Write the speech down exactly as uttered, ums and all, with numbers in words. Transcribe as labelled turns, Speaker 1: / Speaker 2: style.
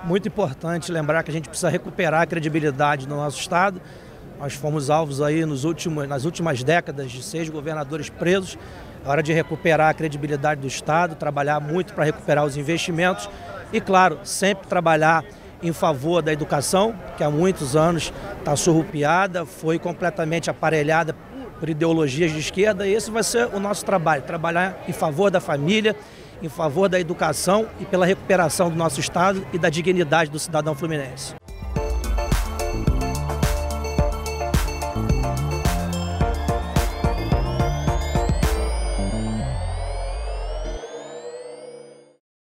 Speaker 1: muito importante lembrar que a gente precisa recuperar a credibilidade do nosso Estado. Nós fomos alvos aí nos últimos, nas últimas décadas de seis governadores presos. É hora de recuperar a credibilidade do Estado, trabalhar muito para recuperar os investimentos e, claro, sempre trabalhar em favor da educação, que há muitos anos está surrupiada, foi completamente aparelhada por ideologias de esquerda, e esse vai ser o nosso trabalho, trabalhar em favor da família, em favor da educação e pela recuperação do nosso Estado e da dignidade do cidadão fluminense.